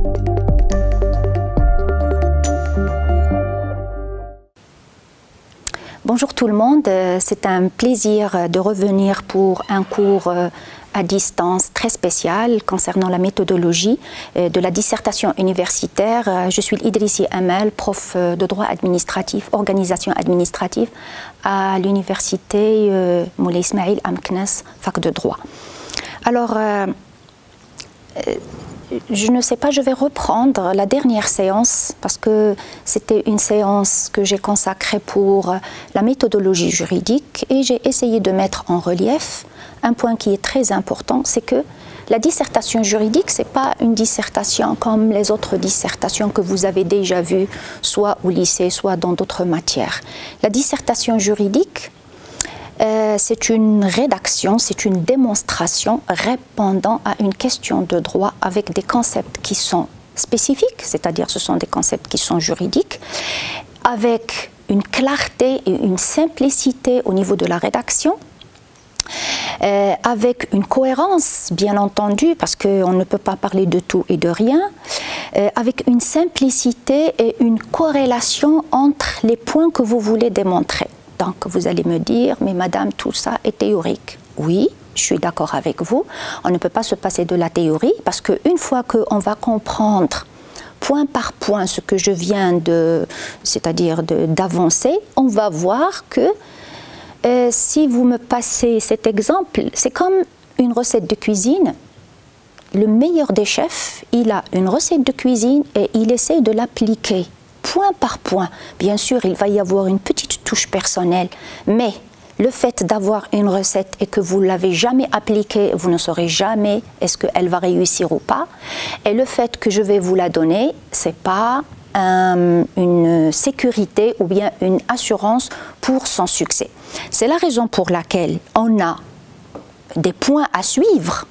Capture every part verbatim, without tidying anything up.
Bonjour tout le monde, c'est un plaisir de revenir pour un cours à distance très spécial concernant la méthodologie de la dissertation universitaire. Je suis Idrissi Amal, prof de droit administratif, organisation administrative à l'université Moulay Ismail Amknes, fac de droit. Alors, euh, je ne sais pas, je vais reprendre la dernière séance parce que c'était une séance que j'ai consacrée pour la méthodologie juridique et j'ai essayé de mettre en relief un point qui est très important, c'est que la dissertation juridique, ce n'est pas une dissertation comme les autres dissertations que vous avez déjà vues, soit au lycée, soit dans d'autres matières. La dissertation juridique, Euh, c'est une rédaction, c'est une démonstration répondant à une question de droit avec des concepts qui sont spécifiques, c'est-à-dire ce sont des concepts qui sont juridiques, avec une clarté et une simplicité au niveau de la rédaction, euh, avec une cohérence, bien entendu, parce qu'on ne peut pas parler de tout et de rien, euh, avec une simplicité et une corrélation entre les points que vous voulez démontrer. Donc vous allez me dire, mais madame, tout ça est théorique. Oui, je suis d'accord avec vous. On ne peut pas se passer de la théorie parce qu'une fois qu'on va comprendre point par point ce que je viens de, c'est-à-dire d'avancer, on va voir que euh, si vous me passez cet exemple, c'est comme une recette de cuisine. Le meilleur des chefs, il a une recette de cuisine et il essaie de l'appliquer point par point. Bien sûr, il va y avoir une petite touche personnelle, mais le fait d'avoir une recette et que vous ne l'avez jamais appliquée, vous ne saurez jamais est-ce qu'elle va réussir ou pas. Et le fait que je vais vous la donner, ce n'est pas un, une sécurité ou bien une assurance pour son succès. C'est la raison pour laquelle on a des points à suivre.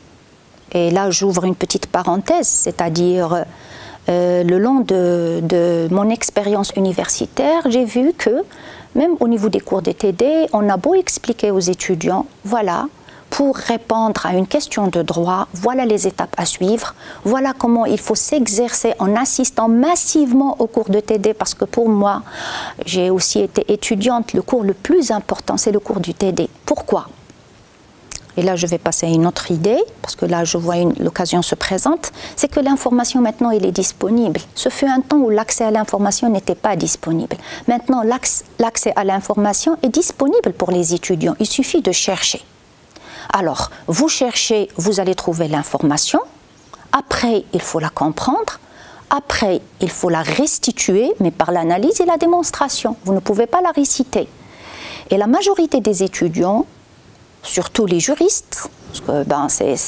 Et là, j'ouvre une petite parenthèse, c'est-à-dire Euh, le long de, de mon expérience universitaire, j'ai vu que même au niveau des cours des T D, on a beau expliquer aux étudiants, voilà, pour répondre à une question de droit, voilà les étapes à suivre, voilà comment il faut s'exercer en assistant massivement aux cours de T D, parce que pour moi, j'ai aussi été étudiante, le cours le plus important, c'est le cours du T D. Pourquoi ? Et là, je vais passer à une autre idée, parce que là, je vois l'occasion se présente, c'est que l'information, maintenant, elle est disponible. Ce fut un temps où l'accès à l'information n'était pas disponible. Maintenant, l'accès à l'information est disponible pour les étudiants. Il suffit de chercher. Alors, vous cherchez, vous allez trouver l'information. Après, il faut la comprendre. Après, il faut la restituer, mais par l'analyse et la démonstration. Vous ne pouvez pas la réciter. Et la majorité des étudiants, surtout les juristes, parce que ben,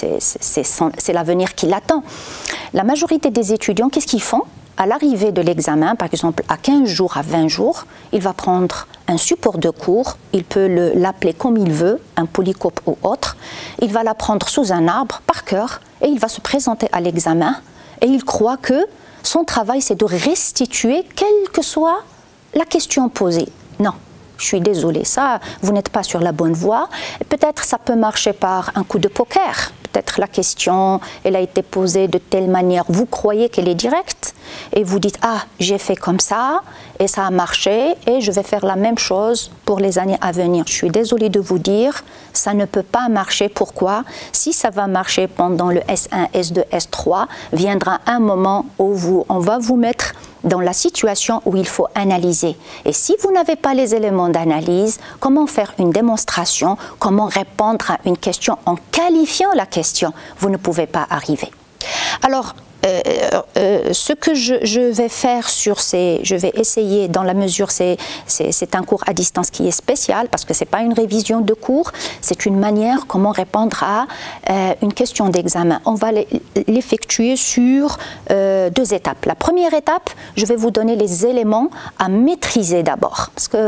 c'est l'avenir qui l'attend. La majorité des étudiants, qu'est-ce qu'ils font? À l'arrivée de l'examen, par exemple à quinze jours, à vingt jours, il va prendre un support de cours, il peut l'appeler comme il veut, un polycope ou autre, il va l'apprendre sous un arbre, par cœur, et il va se présenter à l'examen, et il croit que son travail, c'est de restituer, quelle que soit la question posée. Non. Je suis désolée, ça, vous n'êtes pas sur la bonne voie. Peut-être ça peut marcher par un coup de poker. Peut-être la question, elle a été posée de telle manière, vous croyez qu'elle est directe et vous dites, ah, j'ai fait comme ça et ça a marché et je vais faire la même chose pour les années à venir. Je suis désolée de vous dire, ça ne peut pas marcher. Pourquoi? Si ça va marcher pendant le S un, S deux, S trois, viendra un moment où vous, on va vous mettre dans la situation où il faut analyser. Et si vous n'avez pas les éléments d'analyse, comment faire une démonstration, comment répondre à une question en qualifiant la question, vous ne pouvez pas arriver. Alors, Euh, euh, ce que je, je vais faire sur ces, je vais essayer dans la mesure, c'est un cours à distance qui est spécial parce que c'est pas une révision de cours, c'est une manière comment répondre à euh, une question d'examen. On va l'effectuer sur euh, deux étapes. La première étape, je vais vous donner les éléments à maîtriser d'abord parce que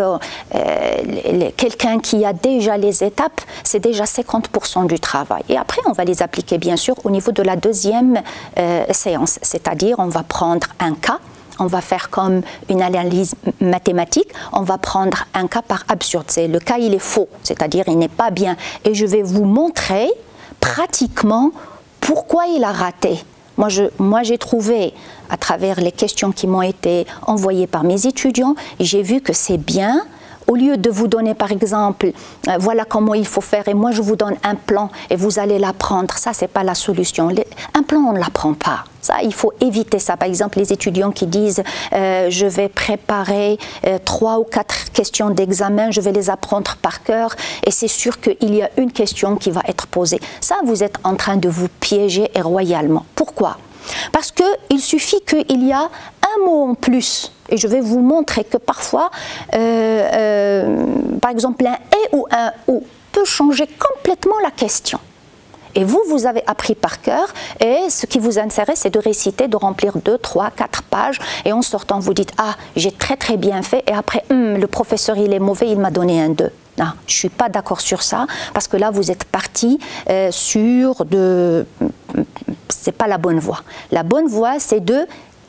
euh, quelqu'un qui a déjà les étapes, c'est déjà cinquante pour cent du travail. Et après, on va les appliquer bien sûr au niveau de la deuxième euh, séance, c'est-à-dire on va prendre un cas, on va faire comme une analyse mathématique, on va prendre un cas par absurde. Le cas, il est faux, c'est-à-dire il n'est pas bien. Et je vais vous montrer pratiquement pourquoi il a raté. Moi, je, moi, j'ai trouvé, à travers les questions qui m'ont été envoyées par mes étudiants, j'ai vu que c'est bien. Au lieu de vous donner, par exemple, euh, voilà comment il faut faire, et moi je vous donne un plan et vous allez l'apprendre, ça c'est pas la solution. Les, un plan, on ne l'apprend pas. Ça, il faut éviter ça. Par exemple, les étudiants qui disent euh, je vais préparer euh, trois ou quatre questions d'examen, je vais les apprendre par cœur, et c'est sûr qu'il y a une question qui va être posée. Ça, vous êtes en train de vous piéger et royalement. Pourquoi ? Parce qu'il suffit qu'il y a un mot en plus. Et je vais vous montrer que parfois, euh, euh, par exemple, un « et » ou un « ou » peut changer complètement la question. Et vous, vous avez appris par cœur, et ce qui vous intéresse, c'est de réciter, de remplir deux, trois, quatre pages, et en sortant, vous dites « Ah, j'ai très très bien fait », et après hum, « Le professeur, il est mauvais, il m'a donné un deux ». Non, je ne suis pas d'accord sur ça, parce que là, vous êtes parti euh, sur de... C'est pas la bonne voie. La bonne voie, c'est de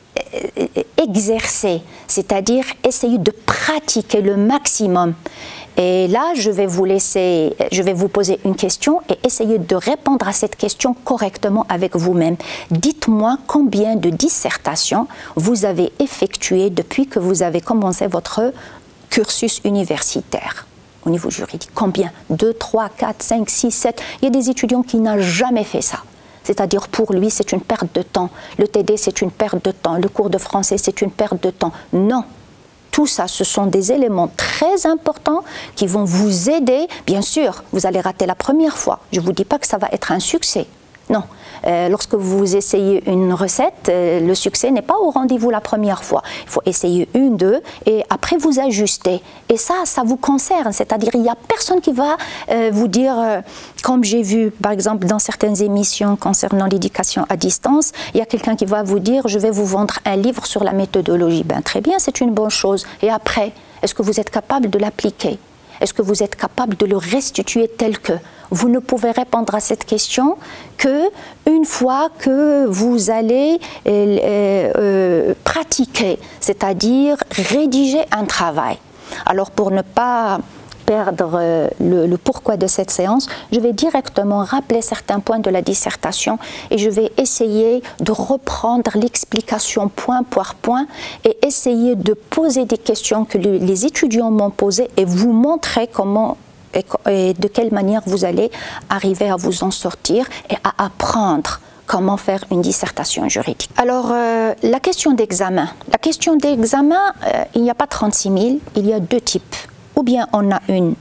exercer, c'est-à-dire essayer de pratiquer le maximum. Et là, je vais vous laisser, je vais vous poser une question et essayer de répondre à cette question correctement avec vous-même. Dites-moi combien de dissertations vous avez effectuées depuis que vous avez commencé votre cursus universitaire au niveau juridique. Combien? deux, trois, quatre, cinq, six, sept. Il y a des étudiants qui n'ont jamais fait ça. C'est-à-dire pour lui, c'est une perte de temps. Le T D, c'est une perte de temps. Le cours de français, c'est une perte de temps. Non. Tout ça, ce sont des éléments très importants qui vont vous aider. Bien sûr, vous allez rater la première fois. Je ne vous dis pas que ça va être un succès. Non. Euh, lorsque vous essayez une recette, euh, le succès n'est pas au rendez-vous la première fois. Il faut essayer une, deux, et après vous ajuster. Et ça, ça vous concerne. C'est-à-dire, il n'y a personne qui va euh, vous dire, euh, comme j'ai vu, par exemple, dans certaines émissions concernant l'éducation à distance, il y a quelqu'un qui va vous dire, je vais vous vendre un livre sur la méthodologie. Ben, très bien, c'est une bonne chose. Et après, est-ce que vous êtes capable de l'appliquer? Est-ce que vous êtes capable de le restituer tel que? Vous ne pouvez répondre à cette question que une fois que vous allez euh, euh, pratiquer, c'est-à-dire rédiger un travail. Alors pour ne pas perdre le, le pourquoi de cette séance, je vais directement rappeler certains points de la dissertation et je vais essayer de reprendre l'explication point par point et essayer de poser des questions que le, les étudiants m'ont posées et vous montrer comment et, et de quelle manière vous allez arriver à vous en sortir et à apprendre comment faire une dissertation juridique. Alors, euh, la question d'examen. La question d'examen, euh, il n'y a pas trente-six mille, il y a deux types. Ou bien on a une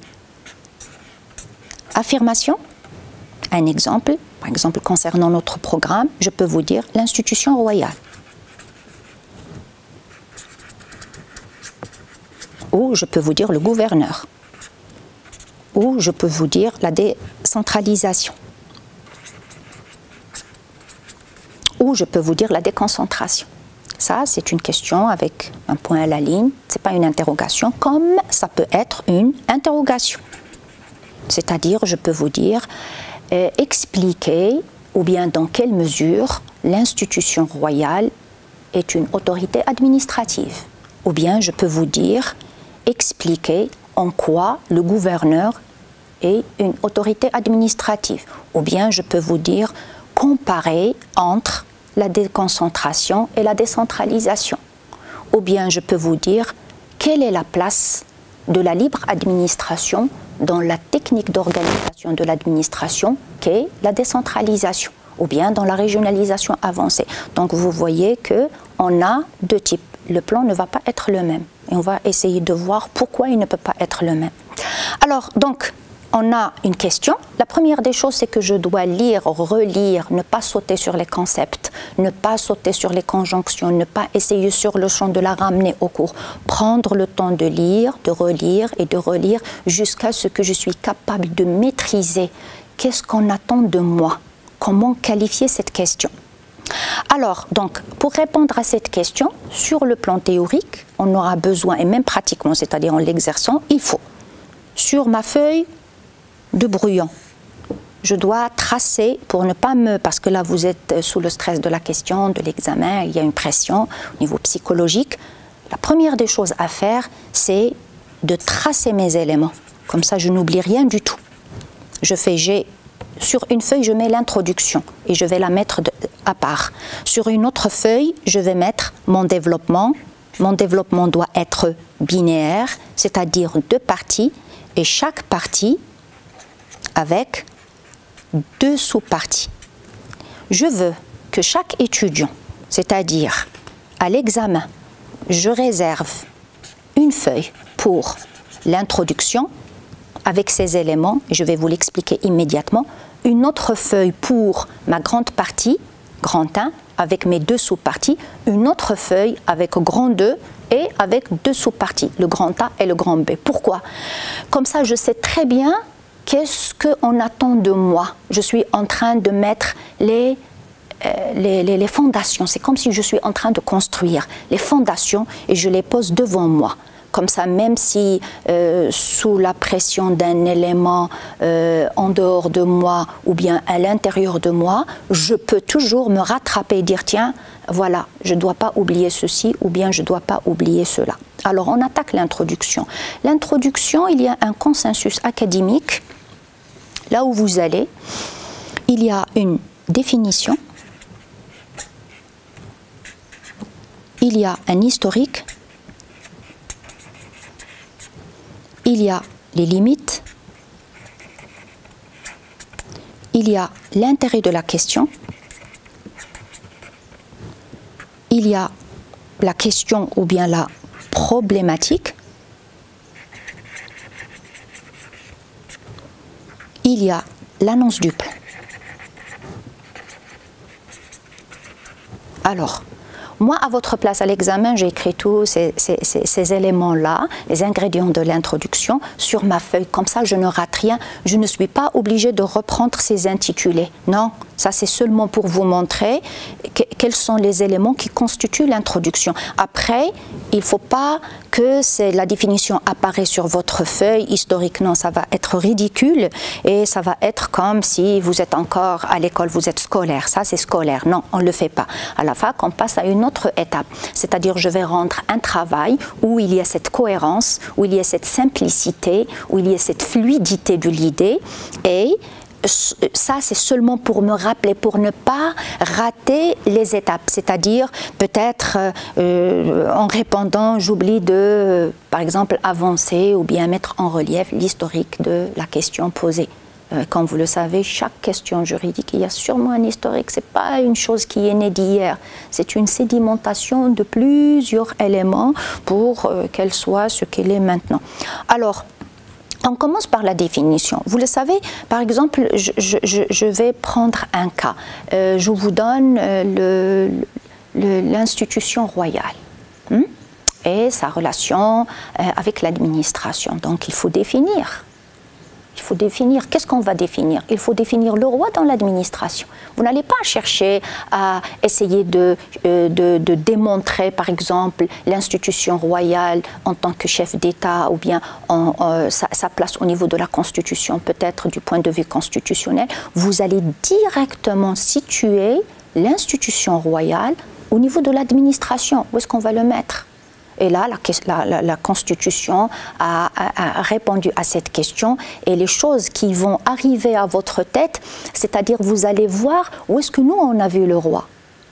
affirmation, un exemple, par exemple concernant notre programme, je peux vous dire l'institution royale. Ou je peux vous dire le gouverneur. Ou je peux vous dire la décentralisation. Ou je peux vous dire la déconcentration. Ça, c'est une question avec un point à la ligne. Ce n'est pas une interrogation, comme ça peut être une interrogation. C'est-à-dire, je peux vous dire, euh, expliquer, ou bien dans quelle mesure l'institution royale est une autorité administrative. Ou bien, je peux vous dire, expliquer en quoi le gouverneur est une autorité administrative. Ou bien, je peux vous dire, comparer entre la déconcentration et la décentralisation. Ou bien je peux vous dire quelle est la place de la libre administration dans la technique d'organisation de l'administration qu'est la décentralisation, ou bien dans la régionalisation avancée. Donc vous voyez qu'on a deux types. Le plan ne va pas être le même. Et on va essayer de voir pourquoi il ne peut pas être le même. Alors, donc, on a une question. La première des choses, c'est que je dois lire, relire, ne pas sauter sur les concepts, ne pas sauter sur les conjonctions, ne pas essayer sur le champ de la ramener au cours. Prendre le temps de lire, de relire et de relire jusqu'à ce que je suis capable de maîtriser. Qu'est-ce qu'on attend de moi? Comment qualifier cette question? Alors, donc, pour répondre à cette question, sur le plan théorique, on aura besoin, et même pratiquement, c'est-à-dire en l'exerçant, il faut, sur ma feuille de brouillon, je dois tracer pour ne pas me... Parce que là, vous êtes sous le stress de la question, de l'examen, il y a une pression au niveau psychologique. La première des choses à faire, c'est de tracer mes éléments. Comme ça, je n'oublie rien du tout. Je fais G sur une feuille, je mets l'introduction et je vais la mettre de, à part. Sur une autre feuille, je vais mettre mon développement. Mon développement doit être binaire, c'est-à-dire deux parties, et chaque partie avec deux sous-parties. Je veux que chaque étudiant, c'est-à-dire à l'examen, je réserve une feuille pour l'introduction avec ses éléments, et je vais vous l'expliquer immédiatement, une autre feuille pour ma grande partie, grand un, avec mes deux sous-parties, une autre feuille avec grand deux et avec deux sous-parties, le grand A et le grand B. Pourquoi? Comme ça, je sais très bien qu'est-ce qu'on attend de moi. Je suis en train de mettre les, euh, les, les, les fondations. C'est comme si je suis en train de construire les fondations et je les pose devant moi. Comme ça, même si euh, sous la pression d'un élément euh, en dehors de moi ou bien à l'intérieur de moi, je peux toujours me rattraper et dire tiens, voilà, je ne dois pas oublier ceci ou bien je ne dois pas oublier cela. Alors, on attaque l'introduction. L'introduction, il y a un consensus académique. Là où vous allez, il y a une définition, il y a un historique, il y a les limites, il y a l'intérêt de la question, il y a la question ou bien la problématique, il y a l'annonce du plan. Alors, moi, à votre place, à l'examen, j'ai écrit tous ces, ces, ces, ces éléments-là, les ingrédients de l'introduction, sur ma feuille. Comme ça, je ne rate rien. Je ne suis pas obligée de reprendre ces intitulés. Non, ça, c'est seulement pour vous montrer que, quels sont les éléments qui constituent l'introduction. Après, il ne faut pas que la définition apparaît sur votre feuille historique. Non, ça va être ridicule et ça va être comme si vous êtes encore à l'école, vous êtes scolaire. Ça, c'est scolaire. Non, on ne le fait pas. À la fac, on passe à une autre étape. C'est-à-dire, je vais rendre un travail où il y a cette cohérence, où il y a cette simplicité, où il y a cette fluidité de l'idée. Et ça, c'est seulement pour me rappeler, pour ne pas rater les étapes. C'est-à-dire, peut-être, euh, en répondant, j'oublie de, euh, par exemple, avancer ou bien mettre en relief l'historique de la question posée. Euh, comme vous le savez, chaque question juridique, il y a sûrement un historique. Ce n'est pas une chose qui est née d'hier. C'est une sédimentation de plusieurs éléments pour euh, qu'elle soit ce qu'elle est maintenant. Alors, on commence par la définition. Vous le savez, par exemple, je, je, je vais prendre un cas. Euh, je vous donne euh, l'institution royale hein, et sa relation euh, avec l'administration. Donc, il faut définir. Il faut définir. Qu'est-ce qu'on va définir? Il faut définir le roi dans l'administration. Vous n'allez pas chercher à essayer de, euh, de, de démontrer, par exemple, l'institution royale en tant que chef d'État ou bien en, euh, sa, sa place au niveau de la Constitution, peut-être du point de vue constitutionnel. Vous allez directement situer l'institution royale au niveau de l'administration. Où est-ce qu'on va le mettre? Et là, la, la, la Constitution a, a, a répondu à cette question et les choses qui vont arriver à votre tête, c'est-à-dire vous allez voir où est-ce que nous on a vu le roi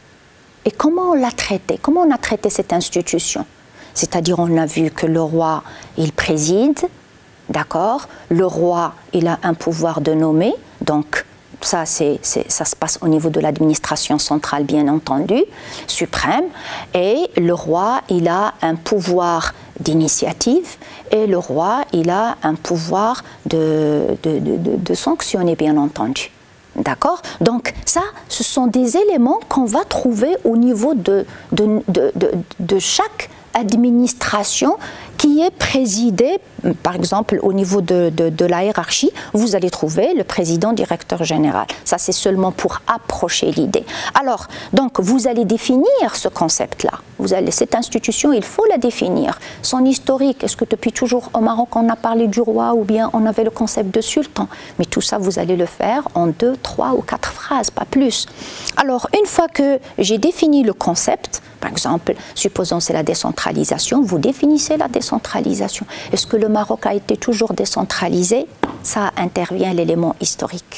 et comment on l'a traité, comment on a traité cette institution. C'est-à-dire on a vu que le roi, il préside, d'accord, le roi, il a un pouvoir de nommer, donc ça, c'est, c'est, ça se passe au niveau de l'administration centrale, bien entendu, suprême. Et le roi, il a un pouvoir d'initiative et le roi, il a un pouvoir de, de, de, de, de sanctionner, bien entendu. D'accord? Donc ça, ce sont des éléments qu'on va trouver au niveau de, de, de, de, de chaque administration qui est présidée, par exemple, au niveau de, de, de la hiérarchie, vous allez trouver le président directeur général. Ça, c'est seulement pour approcher l'idée. Alors, donc, vous allez définir ce concept-là. Vous allez, cette institution, il faut la définir. Son historique, est-ce que depuis toujours au Maroc, on a parlé du roi ou bien on avait le concept de sultan? Mais tout ça, vous allez le faire en deux, trois ou quatre phrases, pas plus. Alors, une fois que j'ai défini le concept, par exemple, supposons c'est la décentralisation, vous définissez la décentralisation. Est-ce que le Maroc a été toujours décentralisé? Ça intervient l'élément historique.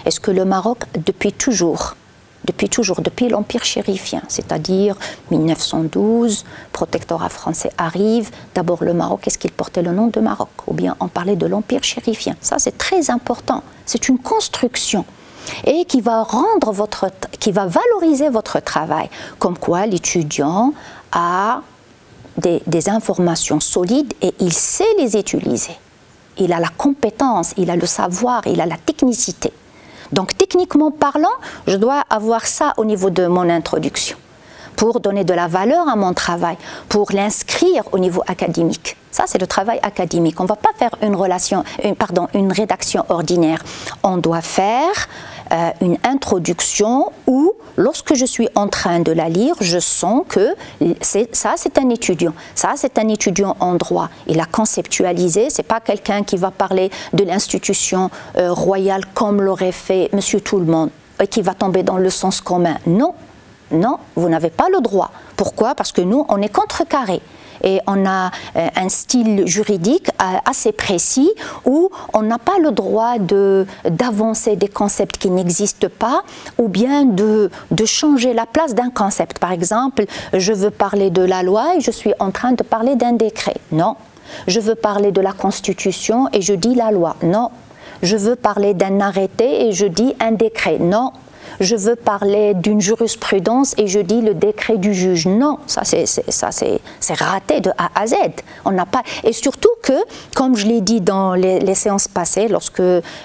est-ce que le Maroc, depuis toujours, depuis toujours, depuis l'Empire chérifien, c'est-à-dire mille neuf cent douze, protectorat français arrive, d'abord le Maroc, est-ce qu'il portait le nom de Maroc? Ou bien on parlait de l'Empire chérifien? Ça, c'est très important. C'est une construction et qui va rendre votre, qui va valoriser votre travail. Comme quoi l'étudiant a des, des informations solides et il sait les utiliser. Il a la compétence, il a le savoir, il a la technicité. Donc techniquement parlant, je dois avoir ça au niveau de mon introduction pour donner de la valeur à mon travail, pour l'inscrire au niveau académique. Ça, c'est le travail académique. On ne va pas faire une, relation, une, pardon, une rédaction ordinaire. On doit faire euh, une introduction où, lorsque je suis en train de la lire, je sens que ça, c'est un étudiant. Ça, c'est un étudiant en droit. Il a conceptualisé. Ce n'est pas quelqu'un qui va parler de l'institution euh, royale comme l'aurait fait Monsieur Tout-le-Monde et qui va tomber dans le sens commun. Non, non, vous n'avez pas le droit. Pourquoi? Parce que nous, on est contrecarré. Et on a euh, un style juridique euh, assez précis où on n'a pas le droit de, d'avancer des concepts qui n'existent pas ou bien de, de changer la place d'un concept. Par exemple, je veux parler de la loi et je suis en train de parler d'un décret. Non. Je veux parler de la Constitution et je dis la loi. Non. Je veux parler d'un arrêté et je dis un décret. Non. Je veux parler d'une jurisprudence et je dis le décret du juge. Non, ça c'est ça c'est raté de A à Z. On n'a pas et surtout que, comme je l'ai dit dans les, les séances passées, lorsque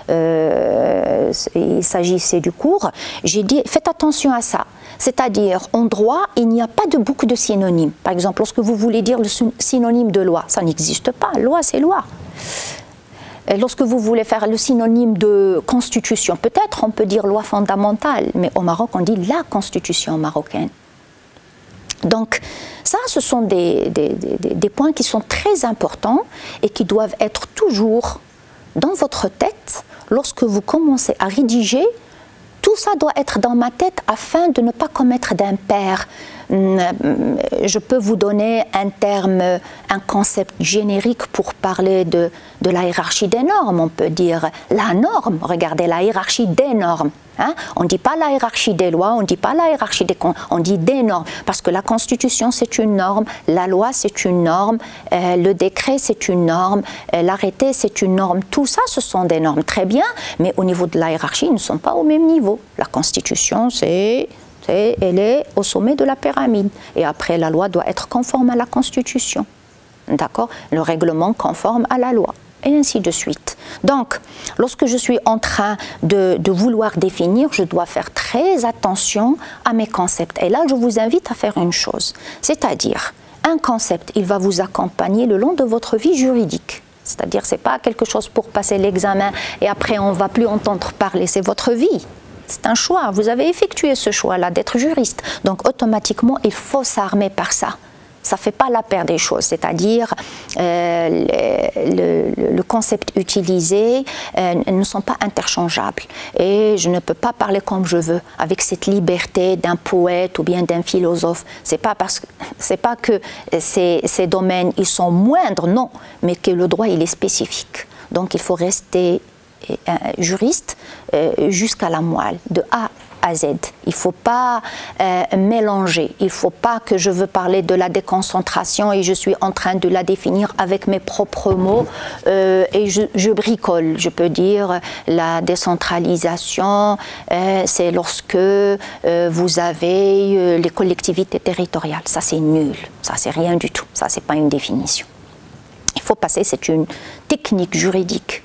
euh, il s'agissait du cours, j'ai dit faites attention à ça. C'est-à-dire, en droit, il n'y a pas de boucle de synonymes. Par exemple, lorsque vous voulez dire le synonyme de loi, ça n'existe pas. Loi, c'est loi. Lorsque vous voulez faire le synonyme de constitution, peut-être on peut dire loi fondamentale, mais au Maroc on dit la constitution marocaine. Donc ça, ce sont des, des, des, des points qui sont très importants et qui doivent être toujours dans votre tête lorsque vous commencez à rédiger. Tout ça doit être dans ma tête afin de ne pas commettre d'impair. Je peux vous donner un terme, un concept générique pour parler de, de la hiérarchie des normes. On peut dire la norme, regardez la hiérarchie des normes. Hein? On ne dit pas la hiérarchie des lois, on ne dit pas la hiérarchie des... On dit des normes, parce que la Constitution c'est une norme, la loi c'est une norme, euh, le décret c'est une norme, euh, l'arrêté c'est une norme. Tout ça, ce sont des normes, très bien, mais au niveau de la hiérarchie, ils ne sont pas au même niveau. La Constitution, c'est... elle est au sommet de la pyramide. Et après, la loi doit être conforme à la Constitution. D'accord? Le règlement conforme à la loi. Et ainsi de suite. Donc, lorsque je suis en train de, de vouloir définir, je dois faire très attention à mes concepts. Et là, je vous invite à faire une chose. C'est-à-dire, un concept, il va vous accompagner le long de votre vie juridique. C'est-à-dire, ce n'est pas quelque chose pour passer l'examen et après, on ne va plus entendre parler. C'est votre vie. C'est un choix. Vous avez effectué ce choix-là d'être juriste. Donc, automatiquement, il faut s'armer par ça. Ça ne fait pas la paire des choses, c'est-à-dire euh, le, le, le concept utilisé euh, ne sont pas interchangeables. Et je ne peux pas parler comme je veux, avec cette liberté d'un poète ou bien d'un philosophe. Ce n'est pas, parce, c'est pas que ces, ces domaines ils sont moindres, non, mais que le droit il est spécifique. Donc il faut rester euh, juriste euh, jusqu'à la moelle, de A à Z. Il ne faut pas euh, mélanger. Il ne faut pas que je veux parler de la déconcentration et je suis en train de la définir avec mes propres mots euh, et je, je bricole. Je peux dire la décentralisation, euh, c'est lorsque euh, vous avez euh, les collectivités territoriales. Ça, c'est nul. Ça, c'est rien du tout. Ça, c'est pas une définition. Il faut passer, c'est une technique juridique.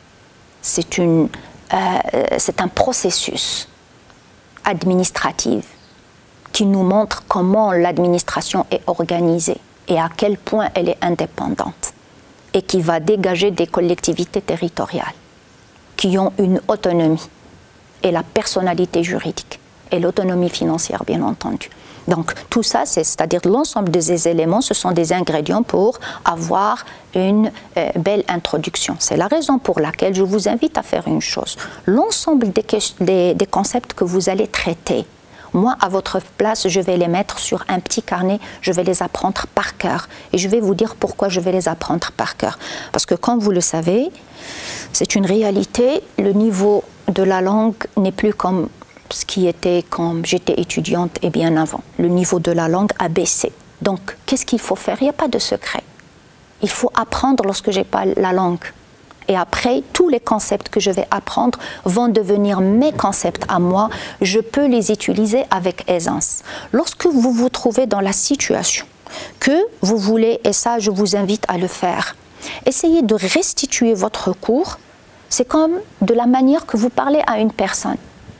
C'est une, euh, c'est un processus administrative qui nous montre comment l'administration est organisée et à quel point elle est indépendante et qui va dégager des collectivités territoriales qui ont une autonomie et la personnalité juridique et l'autonomie financière bien entendu. Donc tout ça, c'est-à-dire l'ensemble de ces éléments, ce sont des ingrédients pour avoir une euh, belle introduction. C'est la raison pour laquelle je vous invite à faire une chose. L'ensemble des, des, des concepts que vous allez traiter, moi, à votre place, je vais les mettre sur un petit carnet, je vais les apprendre par cœur. Et je vais vous dire pourquoi je vais les apprendre par cœur. Parce que comme vous le savez, c'est une réalité, le niveau de la langue n'est plus comme ce qui était quand j'étais étudiante et bien avant. Le niveau de la langue a baissé. Donc, qu'est-ce qu'il faut faire? Il n'y a pas de secret. Il faut apprendre lorsque je n'ai pas la langue. Et après, tous les concepts que je vais apprendre vont devenir mes concepts à moi. Je peux les utiliser avec aisance. Lorsque vous vous trouvez dans la situation que vous voulez, et ça, je vous invite à le faire, essayez de restituer votre cours. C'est comme de la manière que vous parlez à une personne.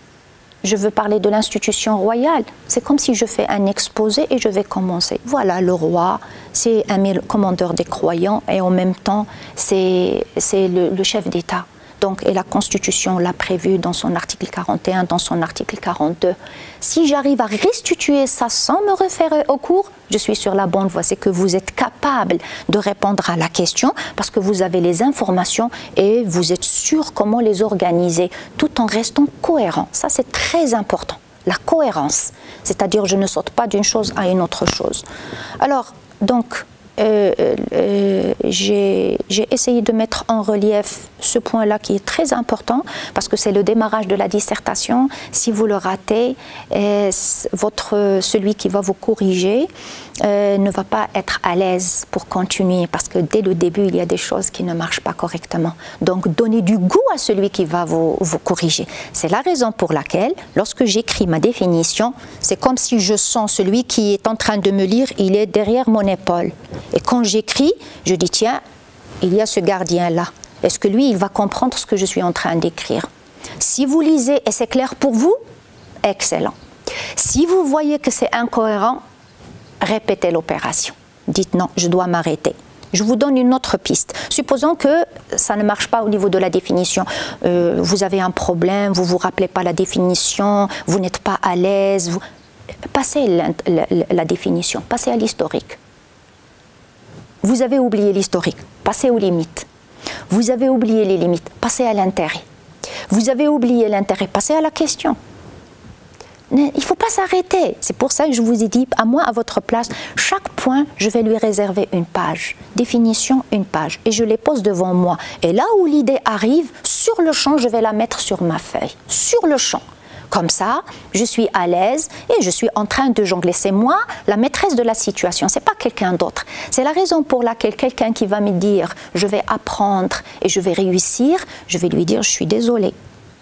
Je veux parler de l'institution royale. C'est comme si je fais un exposé et je vais commencer. Voilà, le roi, c'est un commandeur des croyants et en même temps, c'est le, le chef d'État. Donc, et la Constitution l'a prévu dans son article quarante et un, dans son article quarante-deux. Si j'arrive à restituer ça sans me référer au cours, je suis sur la bonne voie. C'est que vous êtes capable de répondre à la question parce que vous avez les informations et vous êtes sûr comment les organiser tout en restant cohérent. Ça, c'est très important. La cohérence, c'est-à-dire je ne saute pas d'une chose à une autre chose. Alors, donc, Euh, euh, j'ai essayé de mettre en relief ce point-là qui est très important parce que c'est le démarrage de la dissertation. Si vous le ratez, euh, votre, celui qui va vous corriger euh, ne va pas être à l'aise pour continuer parce que dès le début, il y a des choses qui ne marchent pas correctement. Donc, donnez du goût à celui qui va vous, vous corriger. C'est la raison pour laquelle, lorsque j'écris ma définition, c'est comme si je sens celui qui est en train de me lire, il est derrière mon épaule. Et quand j'écris, je dis, tiens, il y a ce gardien-là. Est-ce que lui, il va comprendre ce que je suis en train d'écrire? Si vous lisez et c'est clair pour vous, excellent. Si vous voyez que c'est incohérent, répétez l'opération. Dites non, je dois m'arrêter. Je vous donne une autre piste. Supposons que ça ne marche pas au niveau de la définition. Euh, vous avez un problème, vous ne vous rappelez pas la définition, vous n'êtes pas à l'aise. Vous... Passez la, la, la définition, passez à l'historique. Vous avez oublié l'historique, passez aux limites. Vous avez oublié les limites, passez à l'intérêt. Vous avez oublié l'intérêt, passez à la question. Il ne faut pas s'arrêter. C'est pour ça que je vous ai dit, à moi, à votre place, chaque point, je vais lui réserver une page. Définition, une page. Et je les pose devant moi. Et là où l'idée arrive, sur le champ, je vais la mettre sur ma feuille. Sur le champ. Comme ça, je suis à l'aise et je suis en train de jongler. C'est moi, la maîtresse de la situation, ce n'est pas quelqu'un d'autre. C'est la raison pour laquelle quelqu'un qui va me dire « je vais apprendre et je vais réussir », je vais lui dire « je suis désolée ».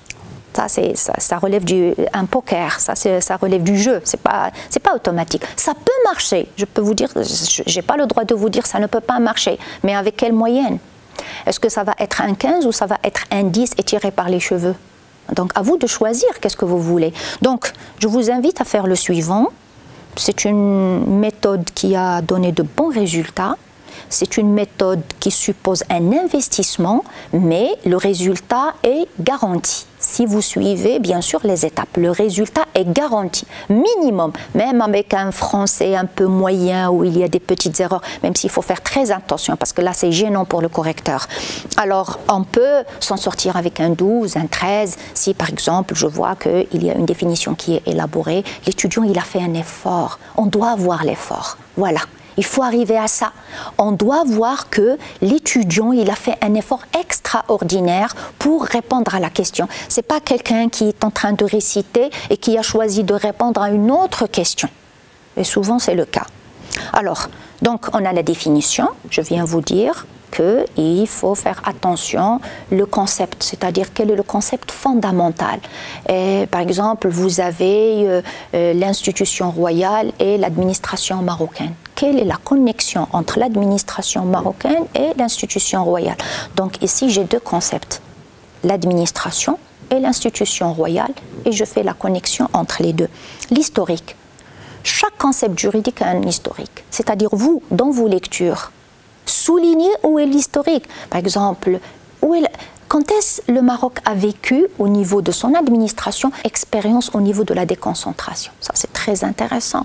Ça, ça, ça relève du un poker, ça, ça relève du jeu, c'est pas, c'est pas automatique. Ça peut marcher, je peux vous dire, j'ai pas le droit de vous dire ça ne peut pas marcher, mais avec quelle moyenne? Est-ce que ça va être un quinze ou ça va être un dix et tiré par les cheveux? Donc, à vous de choisir qu'est-ce que vous voulez. Donc, je vous invite à faire le suivant. C'est une méthode qui a donné de bons résultats. C'est une méthode qui suppose un investissement, mais le résultat est garanti. Si vous suivez, bien sûr, les étapes, le résultat est garanti, minimum, même avec un français un peu moyen où il y a des petites erreurs, même s'il faut faire très attention parce que là, c'est gênant pour le correcteur. Alors, on peut s'en sortir avec un douze, un treize, si par exemple, je vois qu'il y a une définition qui est élaborée, l'étudiant, il a fait un effort, on doit avoir l'effort, voilà. Il faut arriver à ça. On doit voir que l'étudiant, il a fait un effort extraordinaire pour répondre à la question. Ce n'est pas quelqu'un qui est en train de réciter et qui a choisi de répondre à une autre question. Et souvent, c'est le cas. Alors, donc, on a la définition. Je viens vous dire qu'il faut faire attention le concept, c'est-à-dire quel est le concept fondamental. Et, par exemple, vous avez euh, euh, l'institution royale et l'administration marocaine. Quelle est la connexion entre l'administration marocaine et l'institution royale? Donc ici, j'ai deux concepts, l'administration et l'institution royale, et je fais la connexion entre les deux. L'historique. Chaque concept juridique a un historique, c'est-à-dire vous, dans vos lectures, soulignez où est l'historique. Par exemple, où est la... quand est-ce le Maroc a vécu au niveau de son administration, expérience au niveau de la déconcentration? Ça, c'est très intéressant.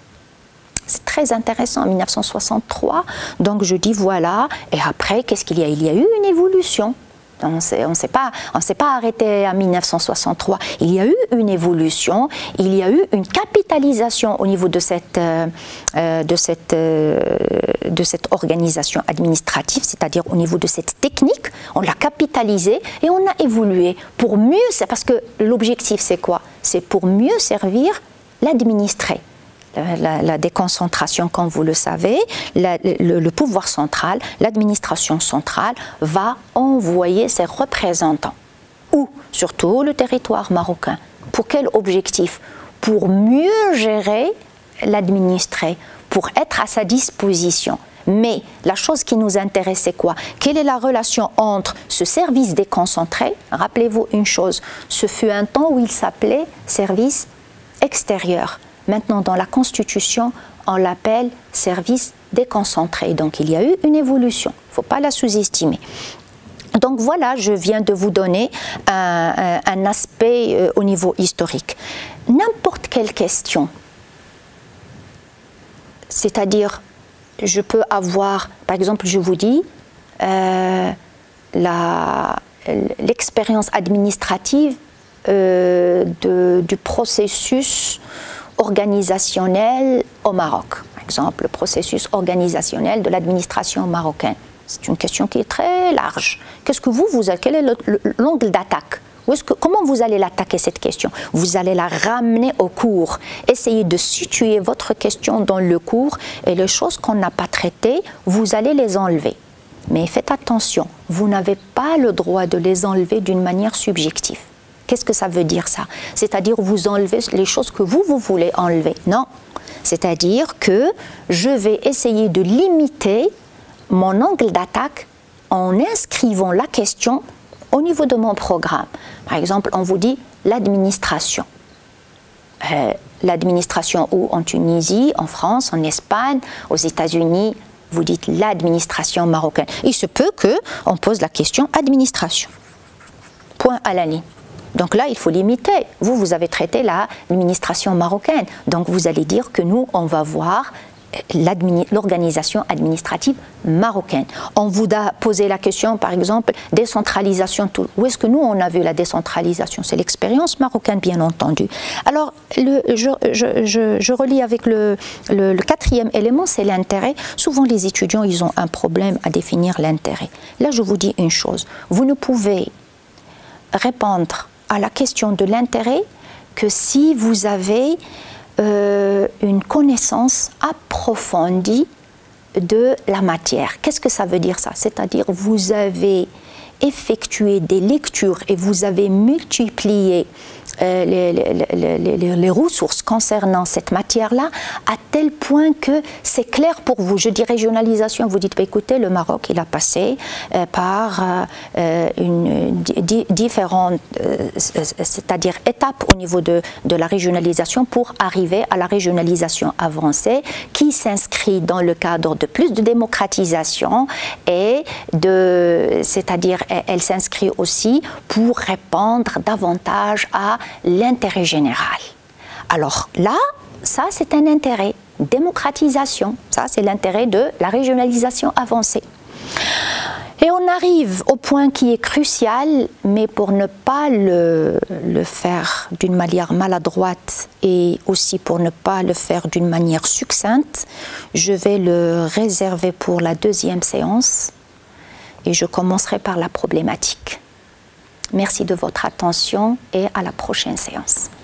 C'est très intéressant, en mille neuf cent soixante-trois. Donc, je dis voilà. Et après, qu'est-ce qu'il y a? Il y a eu une évolution. On ne s'est pas, on s'est pas arrêté à mille neuf cent soixante-trois. Il y a eu une évolution, il y a eu une capitalisation au niveau de cette, euh, de cette, euh, de cette organisation administrative, c'est-à-dire au niveau de cette technique. On l'a capitalisée et on a évolué pour mieux, parce que l'objectif c'est quoi? C'est pour mieux servir l'administré. La, la déconcentration, comme vous le savez, la, le, le pouvoir central, l'administration centrale va envoyer ses représentants. Où? Sur tout le territoire marocain. Pour quel objectif? Pour mieux gérer l'administré, pour être à sa disposition. Mais la chose qui nous intéresse, c'est quoi? Quelle est la relation entre ce service déconcentré? Rappelez-vous une chose, ce fut un temps où il s'appelait service extérieur. Maintenant, dans la Constitution, on l'appelle service déconcentré. Donc, il y a eu une évolution. Il ne faut pas la sous-estimer. Donc, voilà, je viens de vous donner un, un, un aspect euh, au niveau historique. N'importe quelle question, c'est-à-dire, je peux avoir, par exemple, je vous dis, euh, l'expérience administrative euh, de, du processus organisationnel au Maroc. Par exemple, le processus organisationnel de l'administration marocaine. C'est une question qui est très large. Qu'est-ce que vous, vous avez, quel est l'angle d'attaque? Comment vous allez l'attaquer cette question? Vous allez la ramener au cours. Essayez de situer votre question dans le cours et les choses qu'on n'a pas traitées, vous allez les enlever. Mais faites attention, vous n'avez pas le droit de les enlever d'une manière subjective. Qu'est-ce que ça veut dire ça? C'est-à-dire vous enlevez les choses que vous, vous voulez enlever. Non. C'est-à-dire que je vais essayer de limiter mon angle d'attaque en inscrivant la question au niveau de mon programme. Par exemple, on vous dit l'administration. Euh, l'administration où en Tunisie, en France, en Espagne, aux États-Unis, vous dites l'administration marocaine. Il se peut qu'on pose la question administration. Point à la ligne. Donc là, il faut limiter. Vous, vous avez traité l'administration marocaine. Donc vous allez dire que nous, on va voir l'organisation administrative marocaine. On vous a posé la question, par exemple, décentralisation. Tout. Où est-ce que nous, on a vu la décentralisation? C'est l'expérience marocaine, bien entendu. Alors, le, je, je, je, je relis avec le, le, le quatrième élément, c'est l'intérêt. Souvent, les étudiants, ils ont un problème à définir l'intérêt. Là, je vous dis une chose. Vous ne pouvez répondre à la question de l'intérêt que si vous avez euh, une connaissance approfondie de la matière. Qu'est-ce que ça veut dire ça? C'est-à-dire vous avez effectué des lectures et vous avez multiplié euh, les, les, les, les, les ressources concernant cette matière-là à tel point que c'est clair pour vous. Je dis régionalisation, vous dites, bah, écoutez, le Maroc, il a passé euh, par euh, une, di différentes, euh, c'est-à-dire étapes au niveau de, de la régionalisation pour arriver à la régionalisation avancée qui s'inscrit dans le cadre de plus de démocratisation et de, c'est-à-dire elle s'inscrit aussi pour répondre davantage à l'intérêt général. Alors là, ça c'est un intérêt, démocratisation, ça c'est l'intérêt de la régionalisation avancée. Et on arrive au point qui est crucial, mais pour ne pas le, le faire d'une manière maladroite et aussi pour ne pas le faire d'une manière succincte, je vais le réserver pour la deuxième séance. Et je commencerai par la problématique. Merci de votre attention et à la prochaine séance.